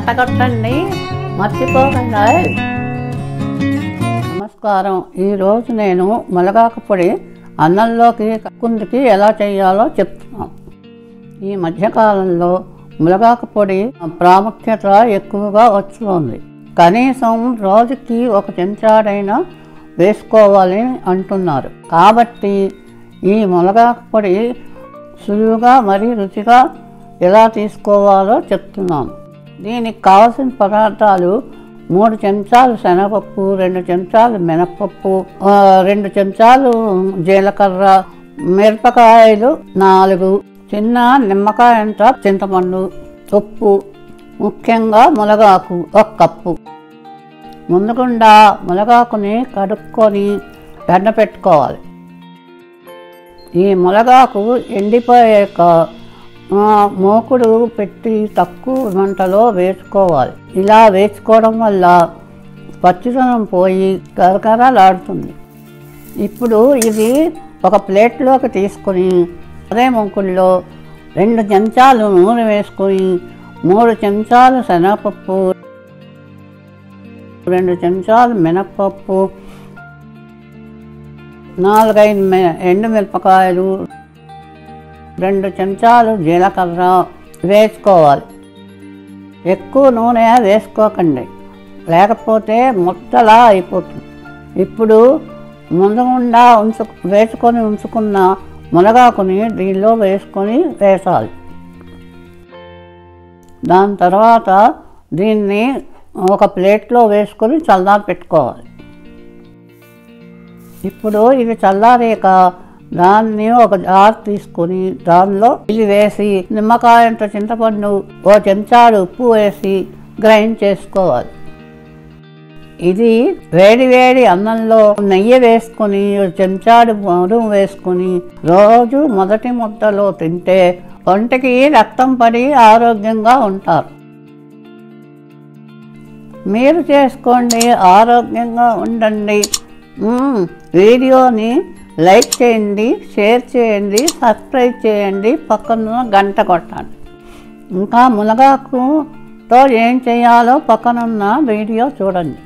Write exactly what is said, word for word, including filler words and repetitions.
గంట కొట్టండి మర్చిపోకుండా. నమస్కారం. ఈరోజు నేను మునగాకు పొడి అన్నంలోకి కుందికి ఎలా చేయాలో చెప్తున్నాను. ఈ మధ్యకాలంలో మునగాకు పొడి ప్రాముఖ్యత ఎక్కువగా వస్తుంది. కనీసం రోజుకి ఒక చెంచాడైనా వేసుకోవాలని అంటున్నారు. కాబట్టి ఈ మునగాకు పొడి సులువుగా మరి రుచిగా ఎలా తీసుకోవాలో చెప్తున్నాను. దీనికి కావాల్సిన పదార్థాలు మూడు చెంచాలు శనగపప్పు, రెండు చెంచాలు మినపప్పు, రెండు చెంచాలు జీలకర్ర, మిరపకాయలు నాలుగు, చిన్న నిమ్మకాయ అంత చింతపండు, ఉప్పు, ముఖ్యంగా మునగాకు ఒక కప్పు. ముందుగుండా మునగాకుని కడుక్కొని ఎండపెట్టుకోవాలి. ఈ మునగాకు ఎండిపోయాక మూకుడు పెట్టి తక్కువ మంటలో వేసుకోవాలి. ఇలా వేసుకోవడం వల్ల పచ్చిదనం పోయి కరకరలాడుతుంది. ఇప్పుడు ఇది ఒక ప్లేట్లోకి తీసుకొని అదే మూకుడులో రెండు చెంచాలు నూనె వేసుకొని మూడు చెంచాలు శనగపప్పు, రెండు చెంచాలు మినపప్పు, నాలుగైదు ఎండుమిరపకాయలు, రెండు చెంచాలు జీలకర్ర వేసుకోవాలి. ఎక్కువ నూనె వేసుకోకండి, లేకపోతే ముద్దలా అయిపోతుంది. ఇప్పుడు ముందుగుండా ఉంచు వేసుకొని ఉంచుకున్న మునగాకుని దీనిలో వేసుకొని వేసాలి. దాని తర్వాత దీన్ని ఒక ప్లేట్లో వేసుకొని చల్లారి పెట్టుకోవాలి. ఇప్పుడు ఇది చల్లారాక దాన్ని ఒక జార్ తీసుకొని దానిలో ఇది వేసి నిమ్మకాయంత చింతపండు, ఓ చెంచాడు ఉప్పు వేసి గ్రైండ్ చేసుకోవాలి. ఇది వేడి వేడి అన్నంలో నెయ్యి వేసుకొని చెంచాడు మరుగు వేసుకొని రోజు మొదటి ముద్దలో తింటే ఒంటికి రక్తం పడి ఆరోగ్యంగా ఉంటారు. మీరు చేసుకోండి, ఆరోగ్యంగా ఉండండి. వీడియోని లైక్ చేయండి, షేర్ చేయండి, సబ్స్క్రైబ్ చేయండి, పక్కన గంట కొట్టండి. ఇంకా మునగాకుతో ఏం చేయాలో పక్కనున్న వీడియో చూడండి.